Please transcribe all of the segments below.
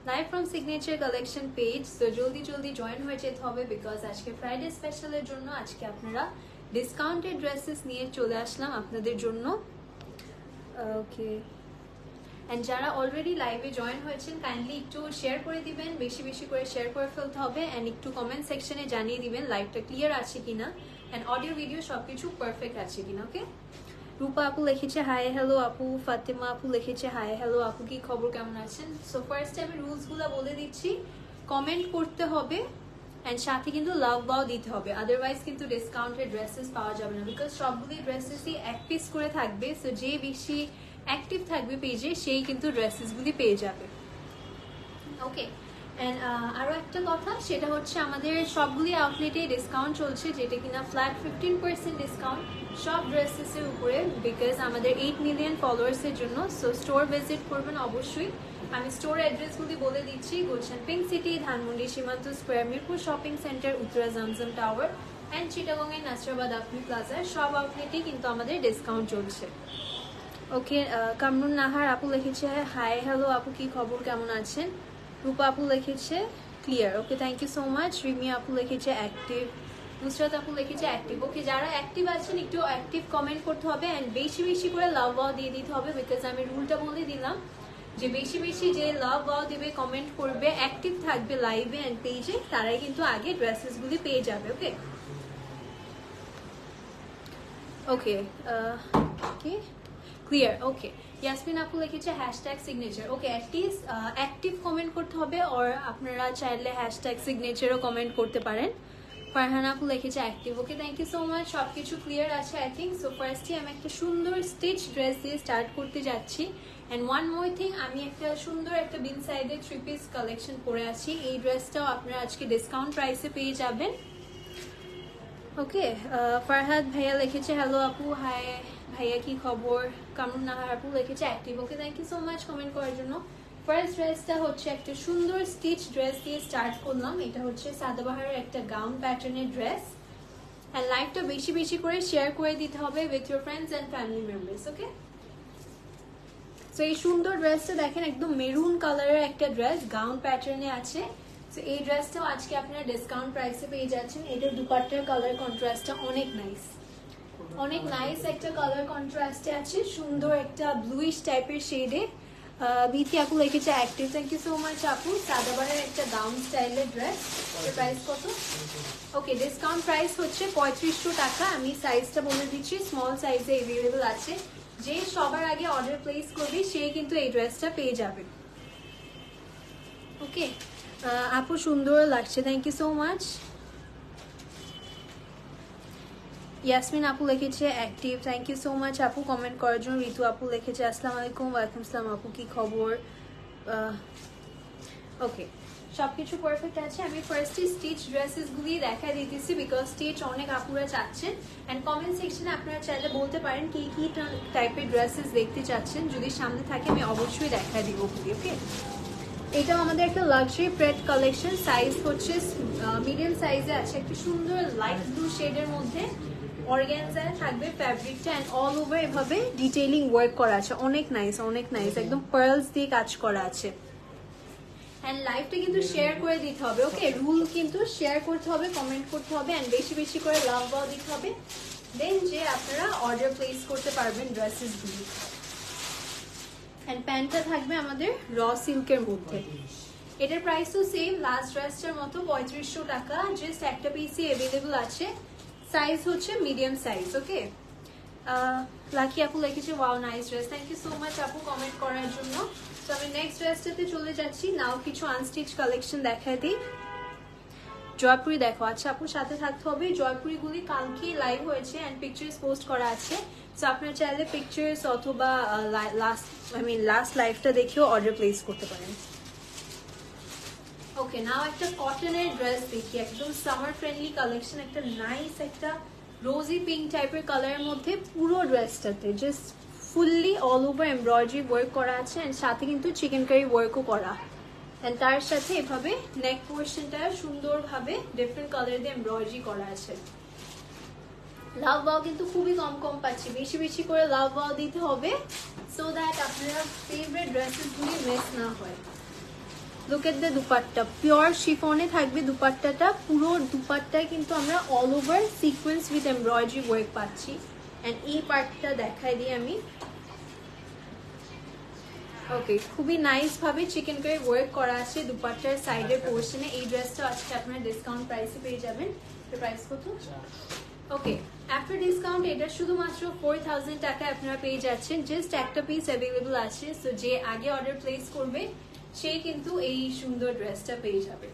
Live from signature collection page. তো জলদি জলদি জয়েন হয়ে যেতে হবে বিকজ আজকে ফ্রাইডে স্পেশালের জন্য আজকে আপনারা ডিসকাউন্টেড ড্রেসেস নিয়ে চলে আসলাম আপনাদের জন্য। ওকে, অ্যান্ড যারা অলরেডি লাইভে জয়েন হয়েছেন কাইন্ডলি একটু শেয়ার করে দিবেন, বেশি বেশি করে শেয়ার করে ফেলতে হবে অ্যান্ড একটু কমেন্ট সেকশনে জানিয়ে দিবেন লাইভটা ক্লিয়ার আছে কিনা অ্যান্ড অডিও ভিডিও সব কিছু পারফেক্ট আছে কিনা। ওকে, রূপা আপু লিখেছে হাই হ্যালো আপু, ফাতেমা আপু লিখেছে হাই হ্যালো আপু, কি খবর, কেমন আছেন? সো ফার্স্টে আমি রুলসগুলো বলে দিচ্ছি। কমেন্ট করতে হবে অ্যান্ড সাথে কিন্তু লাভ বাও দিতে হবে, আদারওয়াইজ কিন্তু ডিসকাউন্টেড ড্রেসেস পাওয়া যাবে না বিকজ সবগুলি ড্রেসেসই এক পিস করে থাকবে। সো যে বেশি অ্যাক্টিভ থাকবে পেজে সেই কিন্তু ড্রেসেসগুলি পেয়ে যাবে। ওকে, অ্যান্ড আরও একটা কথা, সেটা হচ্ছে আমাদের সবগুলি আউটলেটে ডিসকাউন্ট চলছে, যেটা কিনা ফ্ল্যাট 15% ডিসকাউন্ট সব ড্রেসেসের উপরে বিকজ আমাদের 8 মিলিয়ন ফলোয়ার্সের জন্য। সো স্টোর ভিজিট করবেন অবশ্যই। আমি স্টোর অ্যাড্রেসগুলি বলে দিচ্ছি। Gulshan pink city, Dhanmondi Shimanto square, Mirpur shopping centre, Uttara Jamjam tower and চিটাগংয়ের নাসরাবাদ আফমি প্লাজার সব আউটলেটেই কিন্তু আমাদের ডিসকাউন্ট চলছে। ওকে, কামরুন নাহার আপু লিখেছে হাই হ্যালো আপু, কি খবর, কেমন আছেন? রূপা আপু লিখেছে clear. Okay, thank you so much. Rimi আপু লিখেছে অ্যাক্টিভ, নুসরাত আপু লিখেছে অ্যাক্টিভ। ওকে, যারা অ্যাক্টিভ আছেন একটু অ্যাক্টিভ কমেন্ট করতে হবে অ্যান্ড বেশি বেশি করে লাভ ওয়াও দিয়ে দিতে হবে বিকজ আমি রুলটা বলে দিলাম যে বেশি বেশি যে লাভ ওয়াও দেবে, কমেন্ট করবে, অ্যাক্টিভ থাকবে লাইভে অ্যান্ড পেজে, তারাই কিন্তু আগে ড্রেসেসগুলি পেয়ে যাবে। ওকে ওকে ওকে ক্লিয়ার। ওকে, ইয়াসমিন আপু লিখেছে hashtag signature. Okay, at least active comment করতে হবে আর আপনারা চাইলে হ্যাশট্যাগ সিগনেচারও কমেন্ট করতে পারেন। ফারহানা আপু লিখেছে active. Okay, thank you so much. সব কিছু ক্লিয়ার আছে আই থিঙ্ক। সো ফার্স্টে আমি একটা সুন্দর স্টিচ ড্রেস দিয়ে স্টার্ট করতে যাচ্ছি অ্যান্ড ওয়ান মোর থিং, আমি একটা সুন্দর একটা বিন সাইডের 3 পিস কালেকশন পরে আছি। এই ড্রেসটাও আপনারা আজকে ডিসকাউন্ট প্রাইসে পেয়ে যাবেন। ওকে, ফারহাদ ভাইয়া লিখেছে হ্যালো আপু, হাই ভাইয়া, কি খবর? কামরুন নাহার আপু লিখেছে active. Okay, thank you so much comment করার জন্য। ফার্স্ট ড্রেসটা হচ্ছে একটা সুন্দর স্টিচ ড্রেস দিয়ে স্টার্ট করলাম। এটা হচ্ছে সাদাবাহারের একটা গাউন প্যাটার্নের ড্রেস অ্যান্ড লাইভটা বেশি বেশি করে শেয়ার করে দিতে হবে with your friends and family members. Okay, so এই সুন্দর ড্রেসটা দেখেন, একদম মেরুন কালারের একটা ড্রেস গাউন প্যাটার্নে আছে। তো এই ড্রেসটাও আজকে আপনারা ডিসকাউন্ট প্রাইসে পেয়ে যাচ্ছেন। এটার দুপাট্টার কালার কন্ট্রাস্টটা অনেক নাইস, অনেক নাইস একটা কালার কন্ট্রাস্টে আছে, সুন্দর একটা ব্লুইশ টাইপের শেডে। বিথি আপু লিখেছে active. Thank you so much আপু। সাদাবারের একটা গাউন স্টাইলের ড্রেস, এর প্রাইস কত? ওকে, ডিসকাউন্ট প্রাইস হচ্ছে 3500 টাকা। আমি সাইজটা বলে দিচ্ছি, স্মল সাইজে অ্যাভেলেবল আছে। যে সবার আগে অর্ডার প্লেস করবে সেই কিন্তু এই ড্রেসটা পেয়ে যাবে। ওকে, আপু সুন্দর লাগছে, thank you so much. Yasmin আপু লিখেছে active. Thank you so much আপু কমেন্ট করার জন্য। ঋতু আপু লিখেছে আসসালামু আলাইকুম। ওয়ালাইকুম আসসালাম আপু, কি খবর? ওকে, সব কিছু পারফেক্ট আছে। আমি ফার্স্টে স্টিচ ড্রেসেসগুলি দেখা দিতেছি বিকজ স্টিচ অনেক আপুরা চাচ্ছেন অ্যান্ড কমেন্ট সেকশনে আপনারা চাইলে বলতে পারেন কি কি টাইপের ড্রেসেস দেখতে চাচ্ছেন, যদি সামনে থাকে আমি অবশ্যই দেখা দিব। ওকে, এটাও আমাদের একটা লাক্সারি প্রেড কালেকশন, সাইজ হচ্ছে মিডিয়াম সাইজে আছে। একটা সুন্দর লাইট ব্লু শেডের মধ্যে অর্গানজায় থাকবে ফ্যাব্রিকটা অ্যান্ড অল ওভার এভাবে ডিটেইলিং ওয়ার্ক করা আছে। অনেক নাইস, অনেক নাইস, একদম পার্লস দিয়ে কাজ করা আছে অ্যান্ড লাইভটা কিন্তু শেয়ার করে দিতে হবে। ওকে, রুল কিন্তু শেয়ার করতে হবে, কমেন্ট করতে হবে অ্যান্ড বেশি বেশি করে লাভ বাও দিতে হবে, দেন যে আপনারা অর্ডার প্লেস করতে পারবেন ড্রেসেসগুলি। অ্যান্ড প্যান্টটা থাকবে আমাদের র সিল্কের মধ্যে। এটার প্রাইসও সেম লাস্ট ড্রেসটার মতো 3500 টাকা। জাস্ট একটা পিসই অ্যাভেলেবল আছে, সাইজ হচ্ছে মিডিয়াম সাইজ। ওকে, লাকি আপু লিখেছে wow nice dress. Thank you so much আপু কমেন্ট করার জন্য। তো আমি নেক্সট ড্রেসটাতে চলে যাচ্ছি। নাও কিছু আনস্টিচ কালেকশন দেখায় দিই। জয়পুরি দেখো। আচ্ছা আপু, সাথে থাকতে হবে। জয়পুরিগুলি কালকে লাইভ হয়েছে অ্যান্ড পিকচার্স পোস্ট করা আছে। সো আপনারা চাইলে পিকচার্স অথবা লাস্ট লাইভটা দেখেও অর্ডার প্লেস করতে পারেন। ওকে, নাও একটা কটনের ড্রেস দেখি, একদম সামার ফ্রেন্ডলি কালেকশন। একটা নাইস একটা রোজি পিঙ্ক টাইপের কালারের মধ্যে পুরো ড্রেসটাতে just fully all over embroidery work করা আছে অ্যান্ড সাথে কিন্তু চিকেন কারি ওয়ার্কও করা অ্যান্ড তার সাথে এভাবে নেক পোর্শনটা সুন্দরভাবে ডিফারেন্ট কালার দিয়ে এমব্রয়ডারি করা আছে। লাভ ওয়াও কিন্তু খুবই কম কম পাচ্ছি, বেশি বেশি করে লাভ ওয়াও দিতে হবে সো দ্যাট আপনারা ফেভারিট ড্রেসেসগুলি মিস না হয়। Look at the dupatta, pure শিফনে থাকবে দুপাট্টাটা। পুরো দুপাট্টায় কিন্তু আমরা all over sequence with embroidery work পাচ্ছি। অ্যান্ড এই পার্টটা দেখাই দিই আমি। ওকে, খুবই নাইস ভাবে চিকেন কারি ওয়ার্ক করা আছে দুপাট্টার সাইডের পোর্শনে। এই ড্রেসটা আজকে আপনারা ডিসকাউন্ট প্রাইসে পেয়ে যাবেন। এর প্রাইস কত? ওকে, আফটার ডিসকাউন্ট এটা শুধুমাত্র 4000 টাকায় আপনারা পেয়ে যাচ্ছেন। জাস্ট একটা পিস অ্যাভেলেবল আছে, সো যে আগে অর্ডার প্লেস করবে সে কিন্তু এই সুন্দর ড্রেসটা পেয়ে যাবে।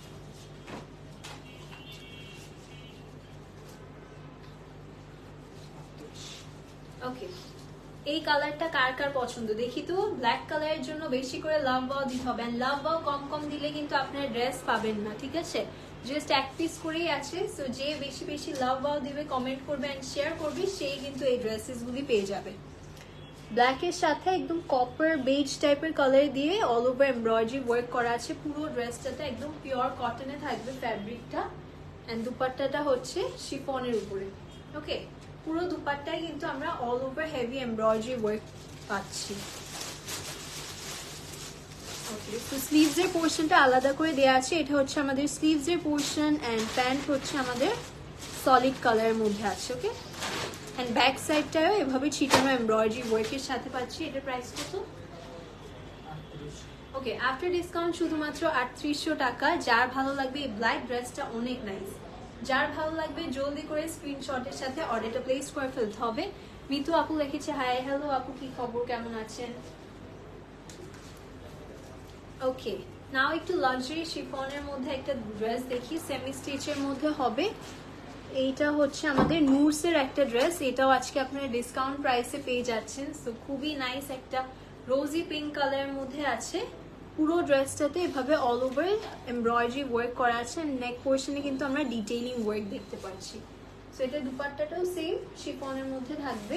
ওকে, এই কালারটা কার কার পছন্দ দেখি তো। ব্ল্যাক কালারের জন্য বেশি করে লাভ বাও দিতে হবে। লাভ বাও কম কম দিলে কিন্তু আপনার ড্রেস পাবেন না, ঠিক আছে? জাস্ট এক পিস করেই আছে, সো যে বেশি বেশি লাভ বাও দিবে, কমেন্ট করবে এন্ড শেয়ার করবে, সেই কিন্তু এই ড্রেসেসগুলি পেয়ে যাবে। ব্ল্যাকের সাথে একদম কপার বেজ টাইপের কালার দিয়ে অল ওভার এমব্রয়ডারি ওয়ার্ক করা আছে। পুরো ড্রেসটাতে একদম পিওর কটনে থাকবে ফ্যাব্রিকটা। এন্ড দুপাট্টাটা হচ্ছে শিফনের উপরে। ওকে, পুরো দুপাট্টায় কিন্তু আমরা all over heavy embroidery work পাচ্ছি। ওকে, তো স্লিভস এর পোর্শনটা আলাদা করে দেওয়া আছে। এটা হচ্ছে আমাদের স্লিভস এর পোর্শন এন্ড প্যান্ট হচ্ছে আমাদের সলিড কালারের মধ্যে আছে। ওকে, এন্ড ব্যাক সাইডটাও এভাবে ছিটানো এমব্রয়ডারি ওয়ার্কের সাথে পাচ্ছি। এটার প্রাইস কত? ওকে, আফটার ডিসকাউন্ট শুধুমাত্র 3800 টাকা। যার ভালো লাগবে এই ব্ল্যাক ড্রেসটা অনেক নাইস, যার ভালো লাগবে জলদি করে স্ক্রিনশটের সাথে অর্ডারটা প্লেস করে ফেলতে হবে। মিতু আপু লিখেছে হাই হ্যালো আপু, কি খবর, কেমন আছেন? ওকে, নাও একটু লাক্সারি শিফনের মধ্যে একটা ড্রেস দেখি, সেমি স্টিচের মধ্যে হবে। এইটা হচ্ছে আমাদের নুরসের একটা ড্রেস, এটাও আজকে আপনারা ডিসকাউন্ট প্রাইসে পেয়ে যাচ্ছেন। সো খুবই নাইস একটা রোজি পিঙ্ক কালারের মধ্যে আছে। পুরো ড্রেসটাতে এভাবে অল ওভার এমব্রয়ডারি ওয়ার্ক করা আছে। নেক পোর্শনে কিন্তু আমরা ডিটেইলিং ওয়ার্ক দেখতে পাচ্ছি। সো এটা দুপাট্টাটাও সেম শিফনের মধ্যে থাকবে।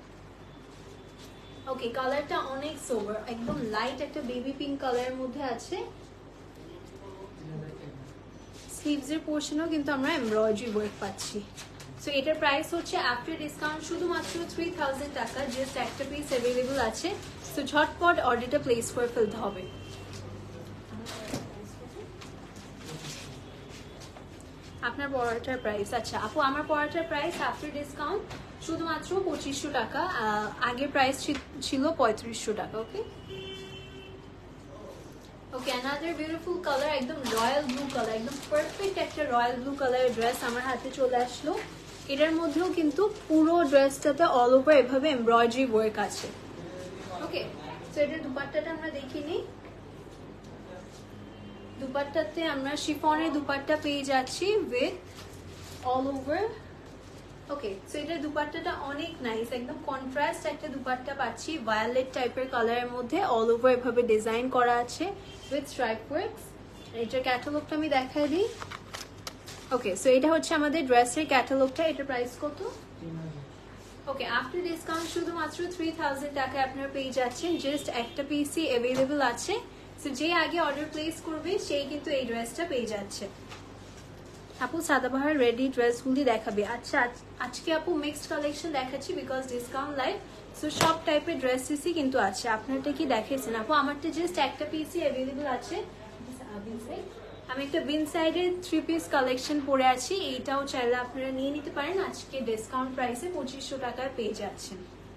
ওকে, কালারটা অনেক সোবার, একদম লাইট একটা বেবি পিঙ্ক কালারের মধ্যে আছে। স্লিভস এর পোর্শনেও কিন্তু আমরা এমব্রয়ডারি ওয়ার্ক পাচ্ছি। সো এটার প্রাইস হচ্ছে আফটার ডিসকাউন্ট শুধুমাত্র 3000 টাকা। জাস্ট একটা পিস অ্যাভেলেবল আছে, সো ঝটপট অর্ডারটা প্লেস করে ফেলতে হবে। আপনার পড়াটার প্রাইস, আচ্ছা আপু আমার পড়াটার প্রাইস আফটার ডিসকাউন্ট শুধুমাত্র 2500 টাকা। আগের প্রাইস ছিল 3500 টাকা। Okay okay, another beautiful colour, একদম রয়্যাল ব্লু কালার, একদম পারফেক্ট একটা রয়্যাল ব্লু কালারের ড্রেস আমার হাতে চলে আসলো। এটার মধ্যেও কিন্তু পুরো ড্রেসটাতে অল ওভার এভাবে এমব্রয়ডারি ওয়ার্ক আছে। ওকে, তো এটার দুপাট্টাটা আমরা দেখিনি। দুপাট্টাতে আমরা শিফনের দুপাট্টা পেয়ে যাচ্ছি with all over. Okay, so এটার দুপাট্টাটা অনেক নাইস, একদম কন্ট্রাস্ট একটা দুপাট্টা পাচ্ছি ভায়োলেট টাইপের কালারের মধ্যে। অল ওভার এভাবে ডিজাইন করা আছে উইথ স্ট্রাইপ ওয়ার্কস। এটার ক্যাটালগটা আমি দেখাই দিই। ওকে, সো এটা হচ্ছে আমাদের ড্রেসের ক্যাটালগটা। এটার প্রাইস কত? ওকে, আফটার ডিসকাউন্ট শুধুমাত্র 3000 টাকায় আপনারা পেয়ে যাচ্ছেন। জাস্ট একটা পিসই অ্যাভেলেবল আছে, সো যে আগে অর্ডার প্লেস করবে সেই কিন্তু এই ড্রেসটা পেয়ে যাচ্ছে। আপু সাদাবাহার রেডি ড্রেসগুলি দেখাবে? আচ্ছা, আজকে আপু মিক্সড কালেকশন দেখাচ্ছি বিকজ ডিসকাউন্ট লাইভ, সো সব টাইপের ড্রেসেসই কিন্তু আছে। আপনারটা কি দেখেছেন আপু? আমারটা জাস্ট একটা পিসই অ্যাভেলেবল আছে। আমি একটা বিন সাইডের 3 পিস কালেকশন পরে আছি, এইটাও চাইলে আপনারা নিয়ে নিতে পারেন। আজকে ডিসকাউন্ট প্রাইসে 2500 টাকায় পেয়ে যাচ্ছেন।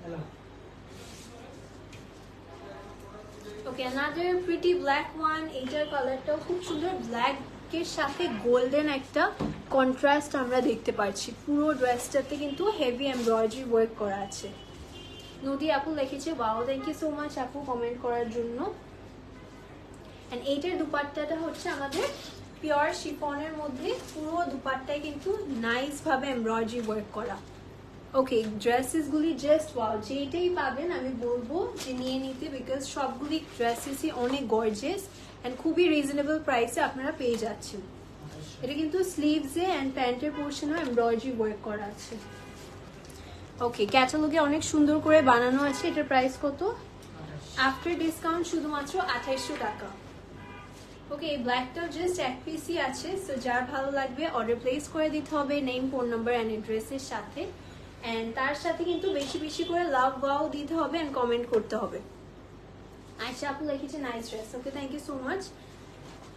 Okay, another pretty black one. এইটার কালারটাও খুব সুন্দর, ব্ল্যাক এর সাথে গোল্ডেন একটা কন্ট্রাস্ট আমরা দেখতে পাচ্ছি। পুরো ড্রেসটাতে কিন্তু হেভি এমব্রয়ডারি ওয়ার্ক করা আছে। নদী আপু লিখেছে wow, thank you so much আপু কমেন্ট করার জন্য। এন্ড এইটার দুপাট্টাটা হচ্ছে আমাদের পিওর শিফনের মধ্যে। পুরো দুপাট্টায় কিন্তু নাইস ভাবে এমব্রয়ডারি ওয়ার্ক করা। ওকে, ড্রেসেসগুলি জাস্ট ওয়াও, যেটাই পাবেন আমি বলবো যে নিয়ে নিতে, বিকজ সবগুলি ড্রেসেসই অনেক গর্জিয়াস এন্ড খুবই রিজনেবল প্রাইসে আপনারা পেয়ে যাচ্ছেন। এটা কিন্তু স্লিভসে এন্ড প্যান্টের পোর্শনেও এমব্রয়ডারি ওয়ার্ক করা আছে। ওকে, ক্যাটালগে অনেক সুন্দর করে বানানো আছে। এটার প্রাইস কত? আফটার ডিসকাউন্ট শুধুমাত্র 2800 টাকা। ওকে, এই ব্ল্যাকটাও জাস্ট এক পিসই আছে, সো যার ভালো লাগবে অর্ডার প্লেস করে দিতে হবে নেম, ফোন নাম্বার এন্ড অ্যাড্রেসের সাথে। এন্ড তার সাথে কিন্তু বেশি বেশি করে লাভ ওয়াও দিতে হবে এন্ড কমেন্ট করতে হবে। আচ্ছা আপু লিখেছে nice dress. Okay, thank you so much.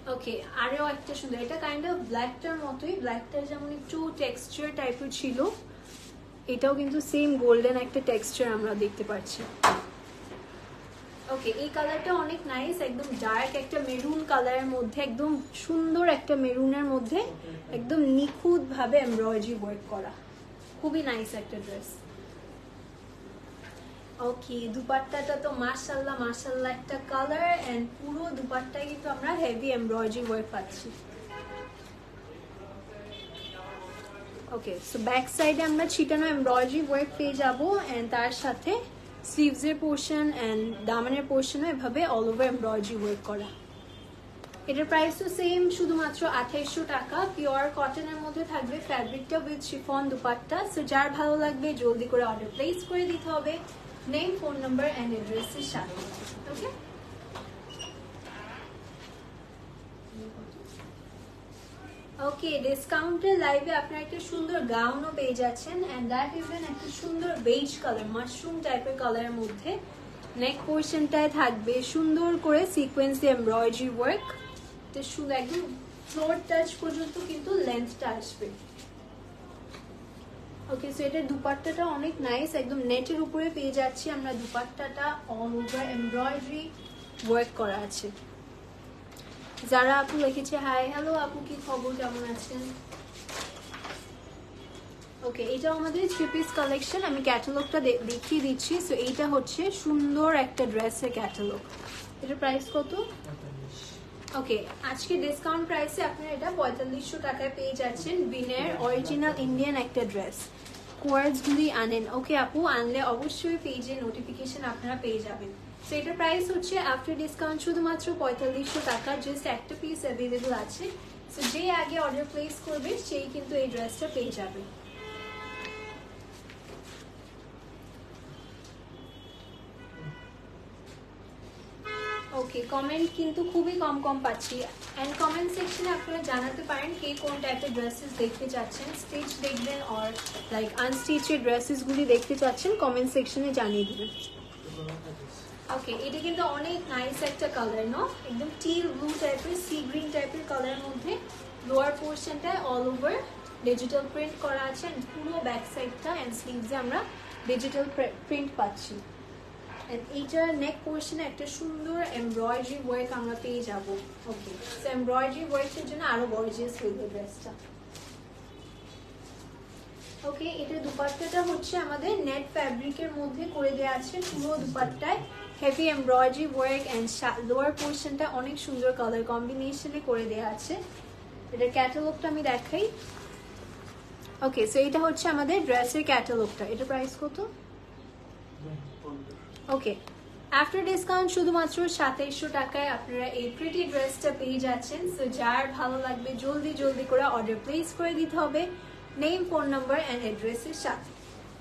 Okay, আরও একটা সুন্দর, এটা কাইন্ড অফ ব্ল্যাকটার মতোই, ব্ল্যাকটার যেমন একটু টেক্সচার টাইপের ছিল, এটাও কিন্তু সেম গোল্ডেন একটা টেক্সচার আমরা দেখতে পাচ্ছি। ওকে, এই কালারটা অনেক নাইস, একদম ডার্ক একটা মেরুন কালারের মধ্যে, একদম সুন্দর একটা মেরুনের মধ্যে একদম নিখুঁত ভাবে এমব্রয়ডারি ওয়ার্ক করা, খুবই নাইস একটা ড্রেস। ওকে, দুপাট্টাটা তো মাশাআল্লাহ মাশাআল্লাহ একটা কালার, এন্ড পুরো দুপাট্টায় কিন্তু আমরা হেভি এমব্রয়ডারি ওয়ার্ক পাচ্ছি। ওকে, সো ব্যাক সাইডে আমরা ছিটানো এমব্রয়ডারি ওয়ার্ক পেয়ে যাবো, এন্ড তার সাথে স্লিভসের পোর্শন এন্ড দামানের পোর্শনও এভাবে অল ওভার এমব্রয়ডারি ওয়ার্ক করা। এটার প্রাইসও সেম, শুধুমাত্র 2800 টাকা। পিওর কটনের মধ্যে থাকবে ফ্যাব্রিকটা উইথ শিফন দুপাট্টা। সো যার ভালো লাগবে জলদি করে অর্ডার প্লেস করে দিতে হবে নেম, ফোন নাম্বার এন্ড অ্যাড্রেসের সাথে। ওকে, ওকে, ডিসকাউন্টের লাইভে আপনারা একটা সুন্দর গাউনও পেয়ে যাচ্ছেন, এন্ড দ্যাট ইভেন একটা সুন্দর বেজ কালার, মাশরুম টাইপের কালারের মধ্যে। নেক পোর্শনটায় থাকবে সুন্দর করে সিকোয়েন্স দিয়ে এমব্রয়ডারি ওয়ার্ক, এটা শুধু একদম ফ্লোর টাচ পর্যন্ত কিন্তু লেন্থটা আসবে। ওকে, সো এটার দুপাট্টাটা অনেক নাইস, একদম নেটের উপরে পেয়ে যাচ্ছি আমরা দুপাট্টাটা, অল ওভার এমব্রয়ডারি ওয়ার্ক করা আছে। যারা আপু লিখেছে হাই, হ্যালো আপু, কি খবর, কেমন আছেন? ওকে, এটা আমাদের 3 পিস কালেকশন, আমি ক্যাটালগটা দেখিয়ে দিচ্ছি। সো এইটা হচ্ছে সুন্দর একটা ড্রেসের ক্যাটালগ। এটার প্রাইস কত? ওকে, আজকে ডিসকাউন্ট প্রাইসে আপনারা এটা 4500 টাকায় পেয়ে যাচ্ছেন। বিনের অরিজিনাল ইন্ডিয়ান একটা ড্রেস, কোয়ার্ডসগুলি আনেন। ওকে আপু, আনলে অবশ্যই পেজে নোটিফিকেশন আপনারা পেয়ে যাবেন। সো এটার প্রাইস হচ্ছে আফটার ডিসকাউন্ট শুধুমাত্র 4500 টাকা, জাস্ট একটা পিস অ্যাভেলেবল আছে। সো যে আগে অর্ডার প্লেস করবে সেই কিন্তু এই ড্রেসটা পেয়ে যাবে। ওকে, কমেন্ট কিন্তু খুবই কম পাচ্ছি, এন্ড কমেন্ট সেকশনে আপনারা জানাতে পারেন কে কোন টাইপের ড্রেসেস দেখতে চাচ্ছেন, স্টিচ দেখবেন অর লাইক আনস্টিচের ড্রেসেসগুলি দেখতে চাচ্ছেন, কমেন্ট সেকশনে জানিয়ে দিবেন। ওকে, এটা কিন্তু অনেক নাইস একটা কালার, নো একদম টিল ব্লু টাইপের, সি গ্রিন টাইপের কালারের মধ্যে লোয়ার পোর্শনটায় অল ওভার ডিজিটাল প্রিন্ট করা আছে, পুরো ব্যাক সাইডটা এন্ড স্লিভসে আমরা ডিজিটাল প্রিন্ট পাচ্ছি। এইটার নেক পোর্শনে একটা সুন্দর এমব্রয়ডারি ওয়ার্ক আমরা পেয়ে যাব। ওকে, সো এমব্রয়ডারি ওয়ার্কের জন্য আরো গর্জিয়াস হয়ে ড্রেসটা। ওকে, এটা দুপাট্টাটা হচ্ছে আমাদের নেট ফ্যাব্রিকের মধ্যে করে দেওয়া আছে, পুরো দুপাট্টায় heavy embroidery work and lower পোর্শনটা অনেক সুন্দর কালার কম্বিনেশনে করে দেওয়া আছে। এটার ক্যাটালগটা আমি দেখাই। ওকে, সো এটা হচ্ছে আমাদের ড্রেসের ক্যাটালগটা। এটা প্রাইস কত? ওকে, আফটার ডিসকাউন্ট শুধুমাত্র 2700 টাকায় আপনারা এই প্রিটি ড্রেসটা পেয়ে যাচ্ছেন। সো যার ভালো লাগবে জলদি করে অর্ডার প্লেস করে দিতে হবে নেম, ফোন নাম্বার এন্ড অ্যাড্রেসের সাথে।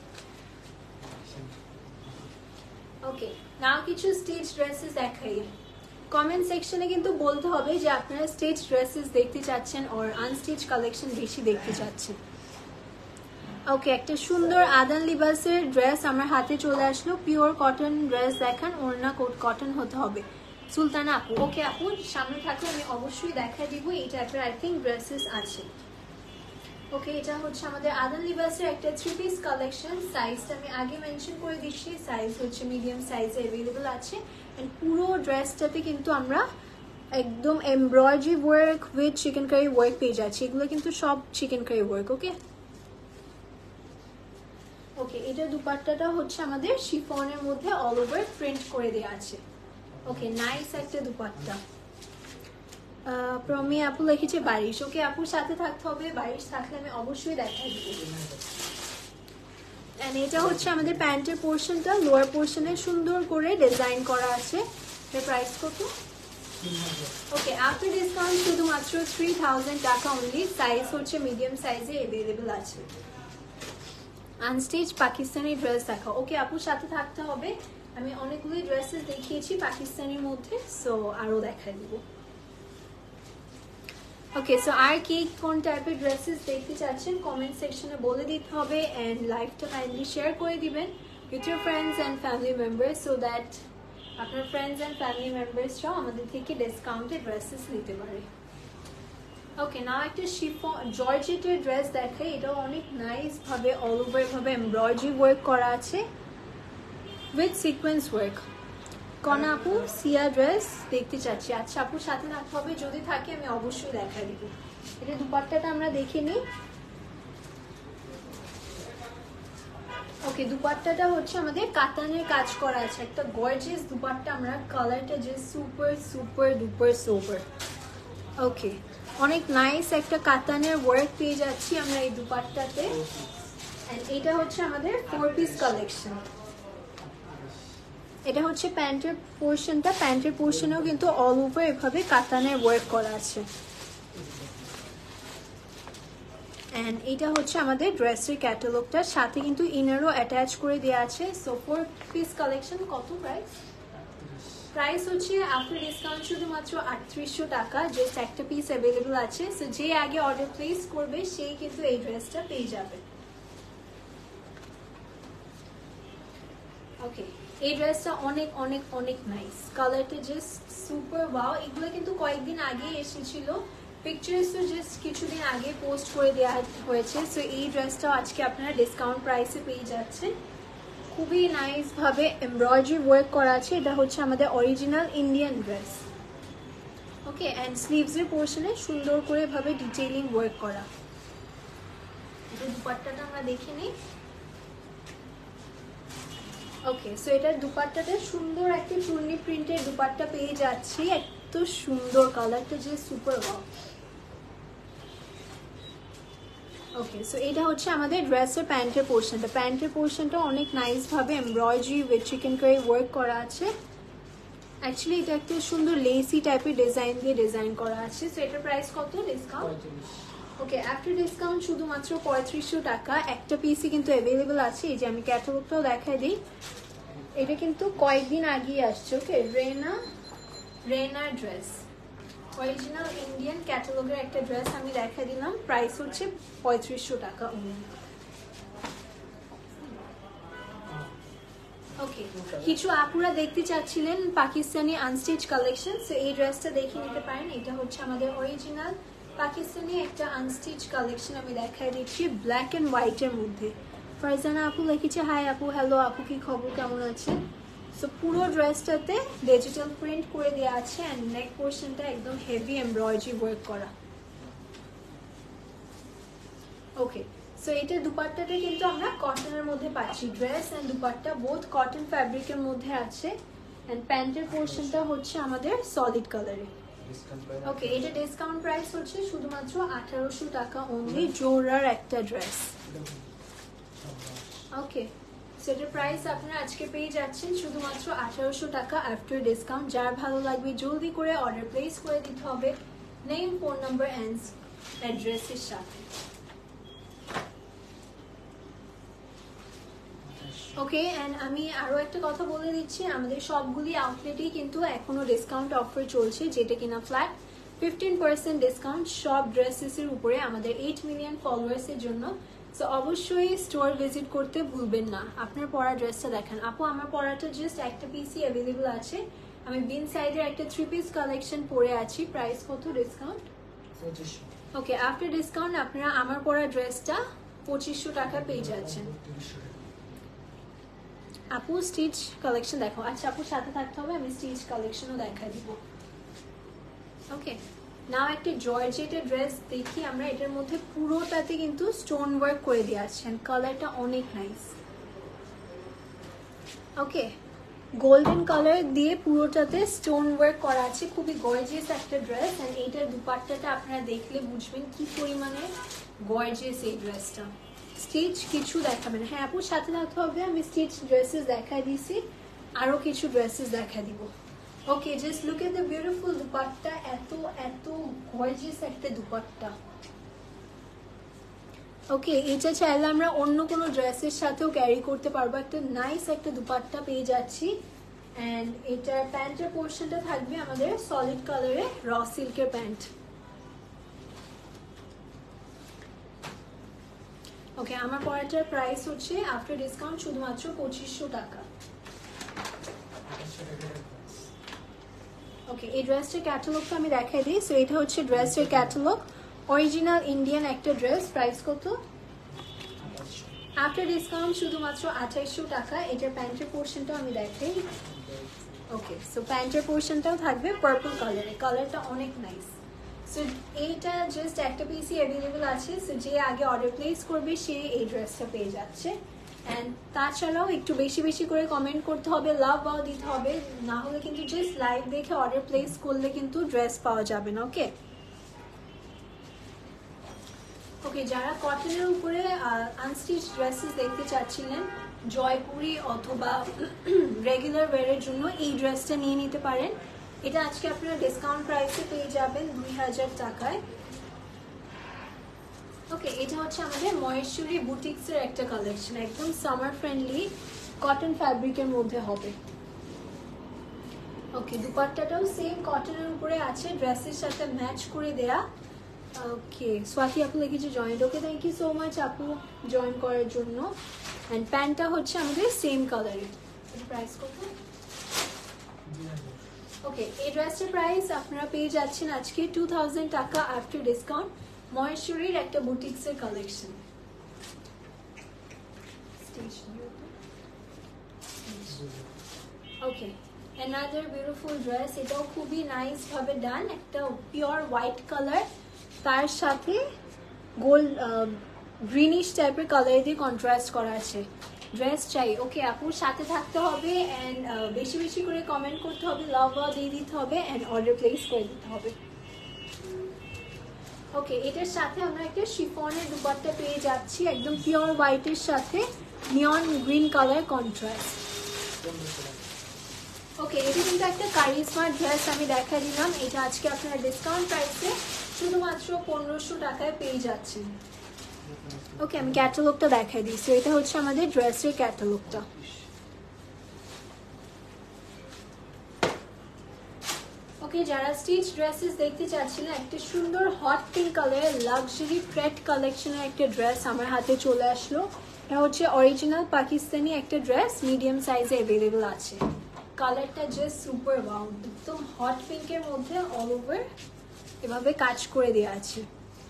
ওকে, নাও কিছু স্টিচ ড্রেসেস দেখাই। কমেন্ট সেকশনে কিন্তু বলতে হবে যে আপনারা স্টিচ ড্রেসেস দেখতে চাচ্ছেন অর আনস্টিচ কালেকশন বেশি দেখতে চাচ্ছেন। ওকে, একটা সুন্দর আদান লিবাসের ড্রেস আমার হাতে চলে আসলো, পিওর কটন ড্রেস দেখান, ওড়না কটন হতে হবে। সুলতানা আপু, ওকে আপু সামনে থাকলে আমি অবশ্যই দেখাই দিব, এই টাইপের আই থিঙ্ক ড্রেসেস আছে। ওকে, এটা হচ্ছে আমাদের আদান লিবাসের একটা 3 পিস কালেকশন। সাইজটা আমি আগে মেনশন করে দিচ্ছি, সাইজ হচ্ছে মিডিয়াম সাইজে অ্যাভেলেবল আছে, এন্ড পুরো ড্রেসটাতে কিন্তু আমরা একদম embroidery work with chikankari work পেয়ে যাচ্ছি। এগুলো কিন্তু সব চিকেন কারি ওয়ার্ক। ওকে, ওকে, এটা দুপাট্টাটা হচ্ছে আমাদের শিফনের মধ্যে অল ওভার প্রিন্ট করে দেওয়া আছে। ওকে, নাইস একটা দুপাট্টা। প্রমি আপু লিখেছে বারিশ। ওকে আপুর সাথে থাকতে হবে, বারিশ থাকলে আমি অবশ্যই দেখাই দিব। এন্ড এটা হচ্ছে আমাদের প্যান্টের পোর্শনটা, লোয়ার পোর্শনে সুন্দর করে ডিজাইন করা আছে। এর প্রাইস কত? ওকে, আফটার ডিসকাউন্ট শুধুমাত্র 3000 টাকা অনলি। সাইজ হচ্ছে মিডিয়াম সাইজে অ্যাভেলেবল আছে। আনস্টিচ পাকিস্তানি ড্রেস দেখা। ওকে, আপুর সাথে থাকতে হবে, আমি অনেকগুলি ড্রেসেস দেখিয়েছি পাকিস্তানির মধ্যে, সো আরো দেখাই দিব। ওকে, সো আর কি কোন টাইপের ড্রেসেস দেখতে চাচ্ছেন কমেন্ট সেকশনে বলে দিতে হবে, এন্ড লাইভটা কাইন্ডলি শেয়ার করে দিবেন with your friends and family members so that আপনার ফ্রেন্ডস অ্যান্ড ফ্যামিলি মেম্বার্সরাও আমাদের থেকে ডিসকাউন্টেড ড্রেসেস নিতে পারে। ওকে, নাও একটা শিফন জর্জেটের ড্রেস দেখাই। এটাও অনেক নাইস ভাবে অল ওভার ভাবে এমব্রয়ডারি ওয়ার্ক করা আছে উইথ সিকোয়েন্স ওয়ার্ক। কনা আপু সিয়া ড্রেস দেখতে চাচ্ছি। আচ্ছা আপুর সাথে থাকতে হবে, যদি থাকে আমি অবশ্যই দেখা দিব। এটা দুপাট্টাটা আমরা দেখে নিই। ওকে, দুপাট্টাটা হচ্ছে আমাদের কাতানের কাজ করা আছে, একটা গর্জিয়াস দুপাট্টা। আমরা কালারটা যে super super duper super. Okay, অনেক নাইস একটা কাতানের ওয়ার্ক পেয়ে যাচ্ছি আমরা এই দুপাট্টাতে। এন্ড এটা হচ্ছে আমাদের 4 পিস কালেকশন। এটা হচ্ছে প্যান্টের পোর্শনটা, প্যান্টের পোর্শনেও কিন্তু অল ওভার এভাবে কাতানের ওয়ার্ক করা আছে। এন্ড এটা হচ্ছে আমাদের ড্রেসের ক্যাটালগটার সাথে কিন্তু ইনারও অ্যাটাচ করে দেওয়া আছে। So 4 piece collection. কত প্রাইস? প্রাইস হচ্ছে আফটার ডিসকাউন্ট শুধুমাত্র 3800 টাকা। জাস্ট একটা পিস অ্যাভেলেবল আছে। সো যে আগে অর্ডার প্লেস করবে সেই কিন্তু এই ড্রেসটা পেয়ে যাবে। ওকে, এই ড্রেসটা অনেক অনেক অনেক নাইস, কালারটা জাস্ট সুপার ওয়াও। এগুলো কিন্তু কয়েকদিন আগে এসেছিল, পিকচার্সও জাস্ট কিছুদিন আগে পোস্ট করে দেওয়া হয়েছে। সো এই ড্রেসটাও আজকে আপনারা ডিসকাউন্ট প্রাইসে পেয়ে যাচ্ছেন। খুবই নাইস ভাবে এমব্রয়ডারি ওয়ার্ক করা আছে। এটা হচ্ছে আমাদের original Indian dress. Okay, and স্লিভসের পোর্শনে সুন্দর করে ভাবে ডিটেইলিং ওয়ার্ক করা। এটা দুপাট্টাটা আমরা দেখে নিই। ওকে, সো এটার দুপাট্টাতে সুন্দর একটা চুন্নি প্রিন্টের দুপাট্টা পেয়ে যাচ্ছি। এত সুন্দর, কালারটা যে সুপার ওয়াও। ওকে, সো এটা হচ্ছে আমাদের ড্রেসের প্যান্টের পোর্শনটা। প্যান্টের পোর্শনটা অনেক নাইস ভাবে embroidery with chikankari work করা আছে। অ্যাকচুয়ালি এটা একটা সুন্দর লেসি টাইপের ডিজাইন দিয়ে ডিজাইন করা আছে। সো এটার প্রাইস কত ডিসকাউন্ট? ওকে, আফটার ডিসকাউন্ট শুধুমাত্র 3500 টাকা। একটা পিসই কিন্তু অ্যাভেলেবল আছে। এই যে আমি ক্যাটালগটাও দেখাই দিই, এটা কিন্তু কয়েকদিন আগেই আসছে। ওকে, রেনা ড্রেস, অরিজিনাল ইন্ডিয়ান ক্যাটালগের একটা ড্রেস আমি দেখা দিলাম। প্রাইস হচ্ছে 3500 টাকা অনলি। ওকে, কিছু আপুরা দেখতে চাচ্ছিলেন পাকিস্তানি আনস্টিচ কালেকশন, সো এই ড্রেসটা দেখে নিতে পারেন। এটা হচ্ছে আমাদের অরিজিনাল পাকিস্তানি একটা আনস্টিচ কালেকশন আমি দেখাই দিচ্ছি ব্ল্যাক অ্যান্ড হোয়াইটের মধ্যে। ফারজানা আপু লিখেছে, হাই আপু, হ্যালো আপু, কি খবর, কেমন আছেন? সো পুরো ড্রেসটাতে ডিজিটাল প্রিন্ট করে দেওয়া আছে অ্যান্ড নেক পোর্শনটা একদম হেভি এমব্রয়ডারি ওয়ার্ক করা। ওকে, সো এটা দুপাট্টাটা কিন্তু আমরা কটনের মধ্যে পাচ্ছি। Dress and dupatta both cotton ফ্যাব্রিকের মধ্যে আছে। অ্যান্ড প্যান্টের পোর্শনটা হচ্ছে আমাদের সলিড কালারে। ওকে, এটা ডিসকাউন্ট প্রাইস হচ্ছে শুধুমাত্র 1800 টাকা অনলি। জোরার একটা ড্রেস। ওকে, সেটার প্রাইস আপনারা আজকে পেয়ে যাচ্ছেন শুধুমাত্র 1800 টাকা আফটার ডিসকাউন্ট। যার ভালো লাগবে জলদি করে অর্ডার প্লেস করে দিতে হবে নেম, ফোন নাম্বার অ্যান্ড অ্যাড্রেসের সাথে। ওকে, অ্যান্ড আমি আরও একটা কথা বলে দিচ্ছি, আমাদের সবগুলি আউটলেটেই কিন্তু এখনও ডিসকাউন্ট অফার চলছে, যেটা কিনা ফ্ল্যাট 15% ডিসকাউন্ট সব ড্রেসেসের উপরে আমাদের 8 মিলিয়ন ফলোয়ার্সের জন্য। সো অবশ্যই স্টোর ভিজিট করতে ভুলবেন না। আপনার পরা ড্রেসটা দেখেন। আপু, আমার পরাটা জাস্ট একটা পিসই অ্যাভেলেবল আছে। আমি বিন সাইডের একটা 3 পিস কালেকশন পরে আছি। প্রাইস কত ডিসকাউন্ট? 2500। ওকে, আফটার ডিসকাউন্ট আপনারা আমার পরা ড্রেসটা 2500 টাকা পেয়ে যাচ্ছেন। আপু স্টিচ কালেকশন দেখো। আচ্ছা আপুর সাথে থাকতে হবে, আমি স্টিচ কালেকশনও দেখা দিব। ওকে, নাও একটা জর্জেটের ড্রেস দেখি আমরা। এটার মধ্যে পুরোটাতে কিন্তু স্টোন ওয়ার্ক করে দিয়ে আসছেন, কালারটা অনেক নাইস। ওকে, গোল্ডেন কালার দিয়ে পুরোটাতে স্টোন ওয়ার্ক করা আছে, খুবই গর্জিয়াস একটা ড্রেস। অ্যান্ড এইটার দুপাট্টাটা আপনারা দেখলে বুঝবেন কি পরিমাণে গর্জিয়াস এই ড্রেসটা। স্টিচ কিছু দেখাবেন? হ্যাঁ আপুর সাথে থাকতে হবে, আমি স্টিচ ড্রেসেস দেখা দিছি, আরও কিছু ড্রেসেস দেখা দিব। Okay, just look at the beautiful dupatta. এত এত গর্জিয়াস একটা দুপাট্টা। ওকে, এটা চাইলে আমরা অন্য কোনো ড্রেসের সাথেও ক্যারি করতে পারবো। একটা নাইস একটা দুপাট্টা পেয়ে যাচ্ছি। অ্যান্ড এটার প্যান্টের পোর্শনটা থাকবে আমাদের সলিড কালারে র সিল্কের প্যান্ট। ওকে, আমার পরাটার প্রাইস হচ্ছে আফটার ডিসকাউন্ট শুধুমাত্র 2500 টাকা। ওকে, এই ড্রেসটার ক্যাটালগটা আমি দেখাই দিই। সো এটা হচ্ছে ড্রেসের ক্যাটালগ, অরিজিনাল ইন্ডিয়ান একটা ড্রেস। প্রাইস কত? আফটার ডিসকাউন্ট শুধুমাত্র 2800 টাকা। এটার প্যান্টের পোর্শনটাও আমি দেখাই। ওকে, সো প্যান্টের পোর্শনটাও থাকবে পার্পল কালারে, কালারটা অনেক নাইস। সো এইটা জাস্ট একটা পিসই অ্যাভেলেবল আছে। সো যে আগে অর্ডার প্লেস করবে সে এই ড্রেসটা পেয়ে যাচ্ছে। অ্যান্ড তাছাড়াও একটু বেশি বেশি করে কমেন্ট করতে হবে, লাভ ওয়াও দিতে হবে, না হলে কিন্তু জাস্ট লাইভ দেখে অর্ডার প্লেস করলে কিন্তু ড্রেস পাওয়া যাবে না। ওকে ওকে, যারা কটনের উপরে আনস্টিচ ড্রেসেস দেখতে চাচ্ছিলেন জয়পুরি অথবা রেগুলার ওয়্যারের জন্য এই ড্রেসটা নিয়ে নিতে পারেন। এটা আজকে আপনারা ডিসকাউন্ট প্রাইসে পেয়ে যাবেন 2000 টাকায়। ওকে, এটা হচ্ছে আমাদের মহেশ্বরী বুটিক্সের একটা কালেকশন, একদম সামার ফ্রেন্ডলি কটন ফ্যাব্রিকের মধ্যে হবে। ওকে, দুপাট্টাটাও সেম কটনের উপরে আছে, ড্রেসের সাথে ম্যাচ করে দেয়া। ওকে, স্বাতি আপু লিখেছে joint. Okay, thank you so much আপু জয়েন করার জন্য। অ্যান্ড প্যান্টটা হচ্ছে আমাদের সেম কালারের। প্রাইস কত? ওকে, এই ড্রেসটার প্রাইস আপনারা পেয়ে যাচ্ছেন আজকে 2000 টাকা আফটার ডিসকাউন্ট। মহেশ্বরীর একটা বুটিক্সের collection. Okay, another beautiful dress. এটাও খুবই নাইস ভাবে ডান, একটা পিওর হোয়াইট কালার, তার সাথে গোল্ড গ্রিনিশ টাইপের কালার দিয়ে কন্ট্রাস্ট করা আছে। ড্রেস চাই? ওকে আপুর সাথে থাকতে হবে অ্যান্ড বেশি বেশি করে কমেন্ট করতে হবে, লাভ ওয়াও দিয়ে দিতে হবে অ্যান্ড অর্ডার প্লেস করে দিতে হবে। ওকে, এটার সাথে আমরা একটা শিফনের দুপাট্টা পেয়ে যাচ্ছি, একদম পিওর হোয়াইটের সাথে neon green colour contrast. Okay, এটা কিন্তু একটা কারিজমা ড্রেস আমি দেখা দিলাম। এটা আজকে আপনারা ডিসকাউন্ট প্রাইসে শুধুমাত্র 1500 টাকায় পেয়ে যাচ্ছেন। ওকে, আমি ক্যাটালগটা দেখাই দিচ্ছি। এটা হচ্ছে আমাদের ড্রেসের ক্যাটালগটা। ওকে, যারা স্টিচ ড্রেসেস দেখতে চাচ্ছিলেন, একটা সুন্দর হট পিঙ্ক কালারের লাক্সারি ক্রেট কালেকশনের একটা ড্রেস আমার হাতে চলে আসলো। এটা হচ্ছে অরিজিনাল পাকিস্তানি একটা ড্রেস, মিডিয়াম সাইজে অ্যাভেলেবল আছে। কালারটা জাস্ট সুপার ওয়াও, একদম হট পিঙ্কের মধ্যে অল ওভার এভাবে কাজ করে দেওয়া আছে।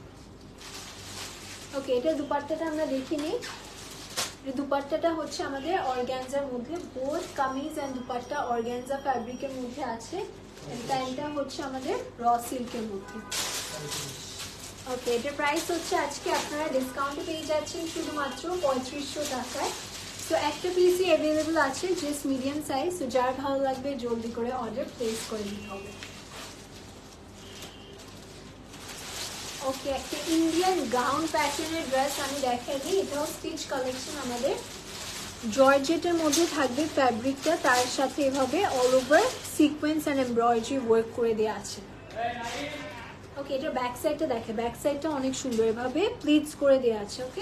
ওকে, এটা দুপাট্টাটা আমরা দেখে নিই। দুপাট্টাটা হচ্ছে আমাদের অর্গানজার মধ্যে, both kameez and dupatta organza ফ্যাব্রিকের মধ্যে আছে। প্যান্টটা হচ্ছে আমাদের র সিল্কের মধ্যে। ওকে, এটার প্রাইস হচ্ছে আজকে আপনারা ডিসকাউন্টে পেয়ে যাচ্ছেন শুধুমাত্র 3500 টাকায়। তো একটা পিসই অ্যাভেলেবল আছে, জাস্ট মিডিয়াম সাইজ। তো যার ভালো লাগবে জলদি করে অর্ডার প্লেস করে দিতে হবে। ওকে, একটা ইন্ডিয়ান গাউন প্যাটার্নের ড্রেস আমি দেখাই দিই। এটাও স্টিচ কালেকশন আমাদের, জর্জেটের মধ্যে থাকবে ফ্যাব্রিকটা, তার সাথে এভাবে all over sequence and embroidery work করে দেওয়া আছে। ওকে, এটা ব্যাক সাইডটা দেখে, ব্যাক সাইডটা অনেক সুন্দর এভাবে প্লিটস করে দেওয়া আছে। ওকে,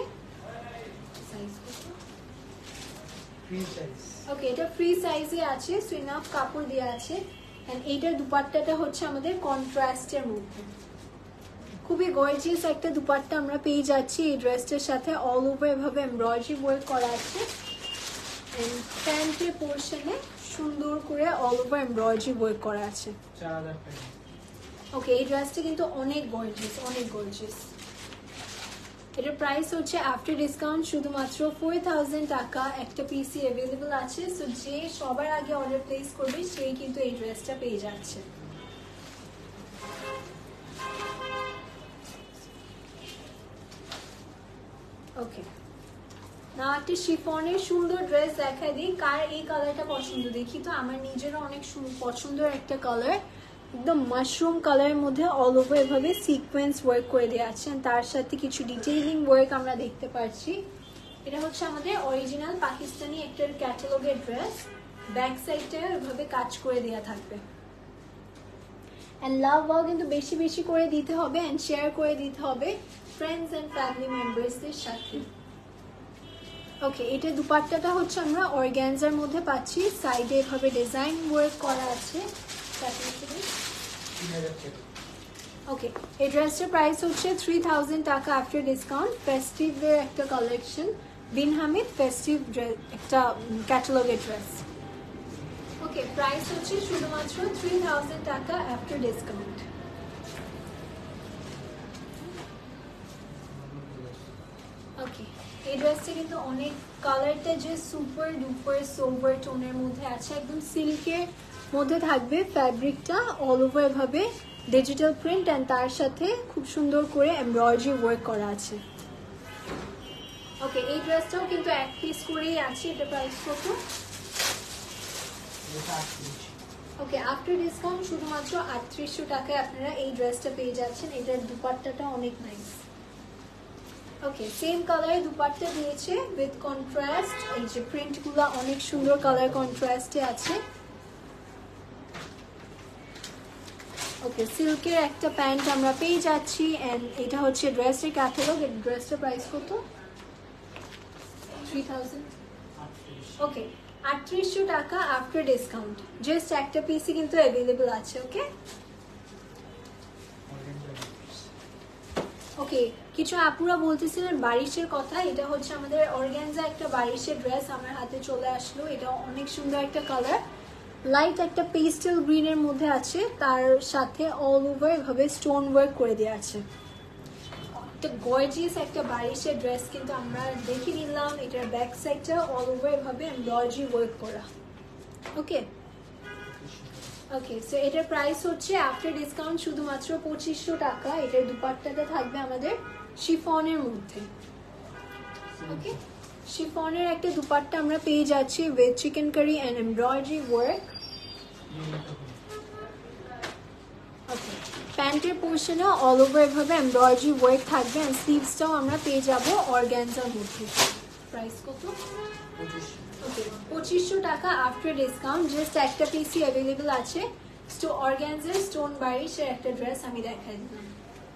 ওকে, এটা ফ্রি সাইজে আছে, সো ইনাফ কাপড় দেওয়া আছে। এন্ড এইটার দুপাট্টাটা হচ্ছে আমাদের কন্ট্রাস্টের মধ্যে, খুবই গর্জিয়াস একটা দুপাট্টা আমরা পেয়ে যাচ্ছি এই ড্রেসটার সাথে। অল ওভার এভাবে এমব্রয়ডারি ওয়ার্ক করা আছে। এন্ড প্যান্টের পোর্শনে সুন্দর করে অল ওভার এমব্রয়ডারি ওয়ার্ক করা আছে। ওকে, এই ড্রেসটা কিন্তু অনেক গর্জিয়াস, অনেক গর্জিয়াস। এটার প্রাইস হচ্ছে আফটার ডিসকাউন্ট শুধুমাত্র 4000 টাকা। একটা পিসি অ্যাভেলেবল আছে, সো যে সবার আগে অর্ডার প্লেস করবে সেই কিন্তু এই ড্রেসটা পেয়ে যাচ্ছে। ওকে, না একটা শিফনের সুন্দর ড্রেস দেখাই দিই। কার এই কালারটা পছন্দ দেখি তো। আমার নিজেরও অনেক পছন্দের একটা কালার, একদম মাশরুম কালারের মধ্যে অল ওভার এভাবে সিকোয়েন্স ওয়ার্ক করে দেওয়া আছে, তার সাথে কিছু ডিটেইলিং ওয়ার্ক আমরা দেখতে পাচ্ছি। এটা হচ্ছে আমাদের অরিজিনাল পাকিস্তানি একটা ক্যাটালগের ড্রেস, ব্যাক সাইডটা এভাবে কাজ করে দেওয়া থাকবে। অ্যান্ড লাভ ওয়াও কিন্তু বেশি বেশি করে দিতে হবে অ্যান্ড শেয়ার করে দিতে হবে ফ্রেন্ডস অ্যান্ড ফ্যামিলি মেম্বার্সদের সাথে। ওকে, এটা দুপাট্টাটা হচ্ছে আমরা অর্গানজার মধ্যে পাচ্ছি, সাইডে এভাবে ডিজাইন ওয়ার্ক করা আছে। ওকে, এই ড্রেসটার প্রাইস হচ্ছে 3000 টাকা আফটার ডিসকাউন্ট। ফেস্টিভের একটা কালেকশন, বিন হামিদ ফেস্টিভ একটা ক্যাটালগের ড্রেস। ওকে, ওকে, প্রাইস হচ্ছে শুধুমাত্র 3000 টাকা আফটার ডিসকাউন্ট। ওকে, এই ড্রেসটা কিন্তু অনেক, কালারটা যে সুপার ডুপার সোভার টোনের মধ্যে আছে, একদম সিল্কের মধ্যে থাকবে, ফ্যাব্রিকটা অল ওভার এভাবে ডিজিটাল প্রিন্ট অ্যান্ড তার সাথে খুব সুন্দর করে এমব্রয়ডারি ওয়ার্ক করা আছে। ওকে, এই ড্রেসটাও কিন্তু এক পিস করেই আছে, এটা প্রাইস কত? ওকে, আফটার ডিসকাউন্ট শুধুমাত্র 3800 টাকায় আপনারা এই ড্রেসটা পেয়ে যাচ্ছেন। এটার দুপাট্টাটা অনেক নাইস। ওকে, সেম কালারে দুপাট্টা দিয়েছে উইথ কন্ট্রাস্ট, এই যে প্রিন্টগুলো অনেক সুন্দর কালার কন্ট্রাস্টে আছে। ওকে, সিল্কের একটা প্যান্ট আমরা পেয়ে যাচ্ছি এন্ড এটা হচ্ছে ড্রেসের ক্যাটালগ। এই ড্রেসটার প্রাইস কত? 3000। ওকে, 3800 টাকা আফটার ডিসকাউন্ট। জাস্ট একটা পিসই কিন্তু অ্যাভেলেবল আছে। ওকে ওকে, কিছু আপুরা বলতেছিলেন বারিশের কথা। এটা হচ্ছে আমাদের অর্গানজা একটা বারিশের ড্রেস আমার হাতে চলে আসলো। এটা অনেক সুন্দর একটা কালার, লাইট একটা পেস্টেল গ্রিনের মধ্যে আছে, তার সাথে অল ওভার এভাবে স্টোন ওয়ার্ক করে দেওয়া আছে। একটা গর্জিয়াস একটা বারিশের ড্রেস কিন্তু আমরা দেখে নিলাম। এটার ব্যাক সাইডটা অল ওভার এভাবে এমব্রয়ডারি ওয়ার্ক করা। ওকে ওকে, সো এটার প্রাইস হচ্ছে আফটার ডিসকাউন্ট শুধুমাত্র 2500 টাকা। এটার দুপাট্টাটা থাকবে আমাদের শিফনের মধ্যে। ওকে, শিফনের একটা দুপাট্টা আমরা পেয়ে যাচ্ছি with chikankari and embroidery work. Okay, প্যান্টের পোর্শনে অল ওভার এভাবে এমব্রয়ডারি ওয়ার্ক থাকবে অ্যান্ড স্লিভসটাও আমরা পেয়ে যাব অর্গানজার মধ্যে। প্রাইস কত? ওকে, 2500 টাকা আফটার ডিসকাউন্ট। জাস্ট একটা পিসই অ্যাভেলেবল আছে। অর্গানজার স্টোন বারিশের একটা ড্রেস আমি দেখাই দিলাম।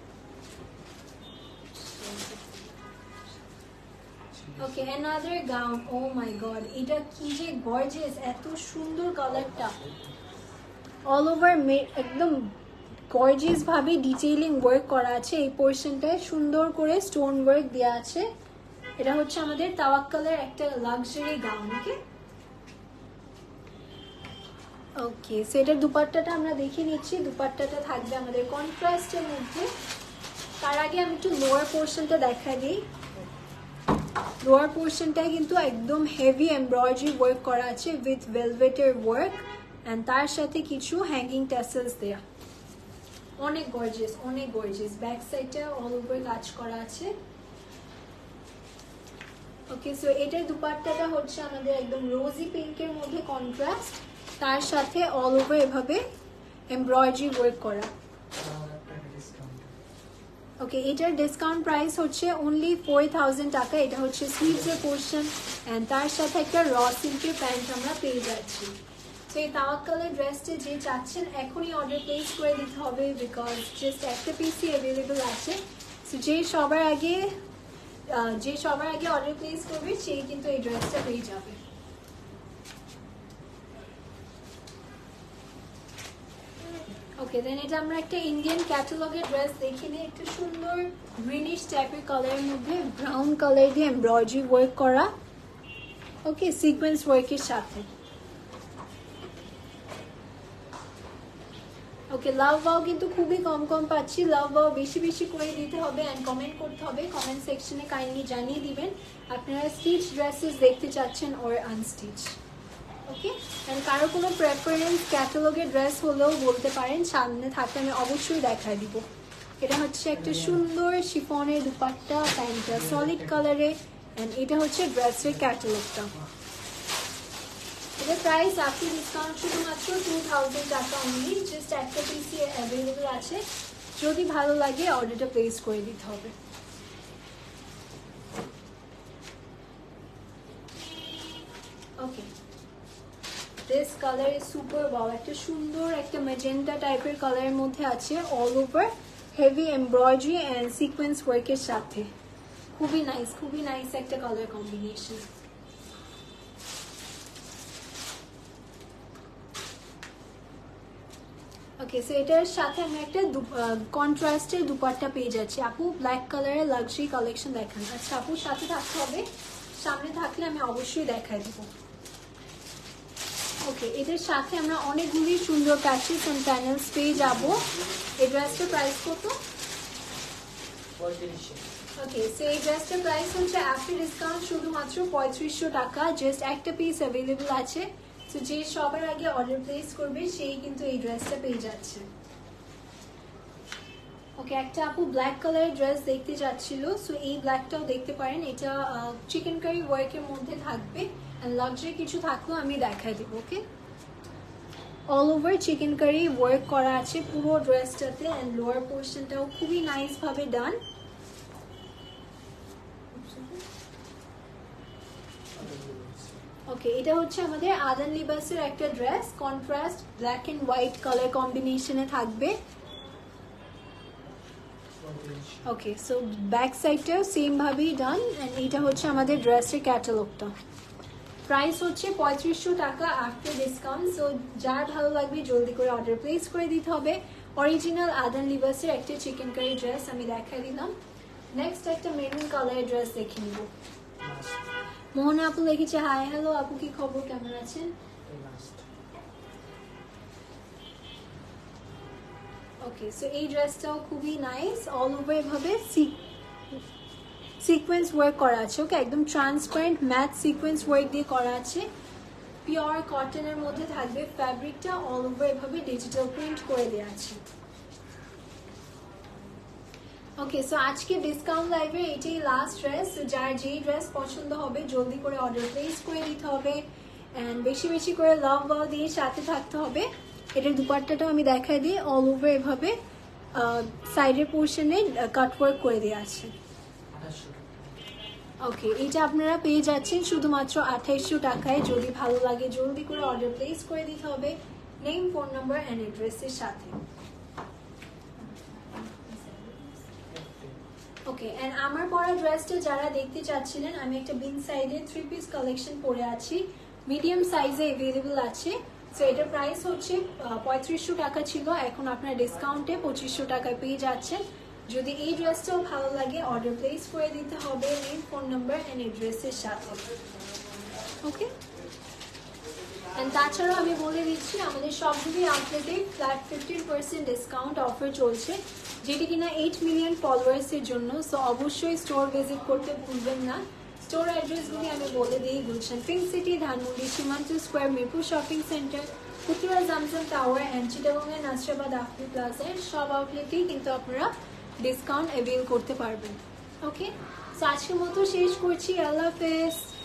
ওকে, another gown. Oh my god, এটা কি যে গর্জিয়াস, এত সুন্দর কালারটা, অল ওভার একদম গর্জিয়াস ভাবে ডিটেইলিং ওয়ার্ক করা আছে। এই পোর্শনটায় সুন্দর করে স্টোন ওয়ার্ক দেওয়া আছে। এটা হচ্ছে আমাদের তাওয়াক্কালের একটা luxury gown. Okay okay, so এটার দুপাট্টাটা আমরা দেখে নিচ্ছি। দুপাট্টাটা থাকবে আমাদের কন্ট্রাস্টের মধ্যে। তার আগে আমি একটু লোয়ার পোর্শনটা দেখা দিই। লোয়ার পোর্শনটায় কিন্তু একদম হেভি এমব্রয়ডারি ওয়ার্ক করা আছে উইথ ভেলভেটের ওয়ার্ক অ্যান্ড তার সাথে কিছু হ্যাঙ্গিং ট্যাসেলস দেয়া। অনেক গর্জিয়াস, অনেক গর্জিয়াস। ব্যাক সাইডটা অল ওভার কাজ করা আছে। ওকে, সো এটার দুপাট্টাটা হচ্ছে আমাদের একদম রোজি পিঙ্কের মধ্যে কন্ট্রাস্ট, তার সাথে অল ওভার এভাবে এমব্রয়ডারি ওয়ার্ক করা। ওকে, এটার ডিসকাউন্ট প্রাইস হচ্ছে অনলি 4000 টাকা। এটা হচ্ছে স্লিভসের পোর্শন অ্যান্ড তার সাথে একটা র সিল্কের প্যান্ট আমরা পেয়ে যাচ্ছি। তো এই তাওয়াক্কালের ড্রেসটা যে চাচ্ছেন এখনই অর্ডার প্লেস করে দিতে হবে, বিকজ জাস্ট একটা পিসই অ্যাভেলেবল আছে। সো যে সবার আগে অর্ডার প্লেস করবে সেই কিন্তু এই ড্রেসটা পেয়ে যাবে। ওকে, দেন এটা আমরা একটা ইন্ডিয়ান ক্যাটালগের ড্রেস দেখে নিই। একটা সুন্দর গ্রিনিশ টাইপের কালারের মধ্যে ব্রাউন কালার দিয়ে এমব্রয়ডারি ওয়ার্ক করা। ওকে, সিকোয়েন্স ওয়ার্কের সাথে। ওকে, লাভ বাও কিন্তু খুবই কম কম পাচ্ছি। লাভ বাও বেশি বেশি করে দিতে হবে অ্যান্ড কমেন্ট করতে হবে। কমেন্ট সেকশনে কাইন্ডলি জানিয়ে দিবেন আপনারা স্টিচ ড্রেসেস দেখতে চাচ্ছেন অর আনস্টিচ। ওকে, অ্যান্ড কারো কোনো প্রেফারেন্স ক্যাটালগের ড্রেস হলেও বলতে পারেন, সামনে থাকলে আমি অবশ্যই দেখাই দিব। এটা হচ্ছে একটা সুন্দর শিফনের দুপাট্টা, প্যান্টটা সলিড কালারে অ্যান্ড এটা হচ্ছে ড্রেসের ক্যাটালগটা। এটার প্রাইস আফটার ডিসকাউন্ট শুধুমাত্র 2000 টাকা অনলি। জাস্ট একটা পিসি অ্যাভেলেবল আছে। যদি ভালো লাগে অর্ডারটা প্লেস করে দিতে হবে। Okay, this colour is super wow. একটা সুন্দর একটা ম্যাজেন্টা টাইপের কালারের মধ্যে আছে, all over heavy embroidery and sequence ওয়ার্কের সাথে। খুবই নাইস একটা কালার কম্বিনেশন। ওকে, সো এটার সাথে আমরা একটা কন্ট্রাস্টের দুপাট্টা পেয়ে যাচ্ছি। আপু ব্ল্যাক কালারের লাক্সারি কালেকশন দেখান। আচ্ছা, আপুর সাথে থাকতে হবে, সামনে থাকলে আমি অবশ্যই দেখাই দিব। ওকে, এদের সাথে আমরা অনেকগুলি সুন্দর প্যাচেস এন্ড প্যানেলস পেয়ে যাব। এই ড্রেসটার প্রাইস কত? 3500। ওকে, সো এই ড্রেসটার প্রাইস হচ্ছে আফটার ডিসকাউন্ট শুধুমাত্র 3500 টাকা। জাস্ট একটা পিস অ্যাভেলেবল আছে, সো যে সবার আগে অর্ডার প্লেস করবে সেই কিন্তু এই ড্রেসটা পেয়ে যাচ্ছে। ওকে, একটা আপু ব্ল্যাক কালারের ড্রেস দেখতে যাচ্ছিল, সো এই ব্ল্যাকটাও দেখতে পারেন। এটা চিকেন কারি ওয়ার্কের মধ্যে থাকবে, অ্যান্ড লাক্সারি কিছু থাকলেও আমি দেখাই দেবো। Okay, all over chikankari work করা আছে পুরো ড্রেসটাতে, অ্যান্ড লোয়ার পোর্শনটাও খুবই নাইস ভাবে ডান। ওকে, এটা হচ্ছে আমাদের আদান লিবাসের একটা dress, contrast black and white colour কম্বিনেশনে থাকবে। ওকে, সো ব্যাক সাইডটাও সেম ভাবেই ডান, এন্ড এটা হচ্ছে আমাদের ড্রেসের ক্যাটালগটা। প্রাইস হচ্ছে 3500 টাকা আফটার ডিসকাউন্ট। সো যার ভালো লাগবে জলদি করে অর্ডার প্লেস করে দিতে হবে। অরিজিনাল আদান লিবাসের একটা চিকেন কারি ড্রেস আমি দেখাই দিলাম। নেক্সট একটা মেরুন কালারের ড্রেস দেখে নিব। মোহনা আপু লিখেছে হাই হ্যালো আপু, কি খবর, কেমন আছেন? ওকে, সো এই ড্রেসটাও খুবই নাইস, অল ওভার এভাবে সিকোয়েন্স ওয়ার্ক করা আছে। ওকে, একদম ট্রান্সপারেন্ট ম্যাট সিকোয়েন্স ওয়ার্ক দিয়ে করা আছে। পিওর কটনের মধ্যে থাকবে, ফ্যাব্রিকটা অল ওভার এভাবে ডিজিটাল প্রিন্ট করে দেওয়া আছে। ওকে, সো আজকে ডিসকাউন্ট লাইভে এটাই লাস্ট ড্রেস। যার যেই ড্রেস পছন্দ হবে জলদি করে অর্ডার প্লেস করে দিতে হবে, অ্যান্ড বেশি বেশি করে লাভ ওয়াও দিয়ে সাথে থাকতে হবে। এটার দুপাট্টাটাও আমি দেখাই দিই, অল ওভার এভাবে সাইডের পোর্শনে কাটওয়ার্ক করে দেওয়া আছে। ওকে, এটা আপনারা পেয়ে যাচ্ছেন শুধুমাত্র 2800 টাকায়। যদি ভালো লাগে জলদি করে অর্ডার প্লেস করে দিতে হবে নেম, ফোন নাম্বার অ্যান্ড অ্যাড্রেসের সাথে। ওকে, অ্যান্ড আমার পরা ড্রেসটা যারা দেখতে চাচ্ছিলেন, আমি একটা বিন সাইডের 3 পিস কালেকশন পরে আছি, মিডিয়াম সাইজে অ্যাভেলেবল আছে। সো এটার প্রাইস হচ্ছে 3500 টাকা ছিল, এখন আপনার ডিসকাউন্টে 2500 টাকায় পেয়ে যাচ্ছেন। যদি এই ড্রেসটাও ভালো লাগে অর্ডার প্লেস করে দিতে হবে নেম, ফোন নাম্বার অ্যান্ড অ্যাড্রেসের সাথে। ওকে, অ্যান্ড তাছাড়াও আমি বলে দিচ্ছি আমাদের সবগুলি আউটলেটে ফ্ল্যাট 15% ডিসকাউন্ট অফার চলছে, যেটি কিনা 8 মিলিয়ন ফলোয়ার্সের জন্য। সো অবশ্যই স্টোর ভিজিট করতে ভুলবেন না। স্টোর অ্যাড্রেসগুলি আমি বলে দিই, Gulshan pink city, Dhanmondi Shimanto square, Mirpur shopping centre, Uttara Jamjam tower and চিটাগংয়ের নাসরাবাদ আফরি প্লাজার সব আউটলেটেই কিন্তু আপনারা ডিসকাউন্ট অ্যাভেল করতে পারবেন। ওকে, সো আজকের মতো শেষ করছি, আল্লাহ হাফেজ।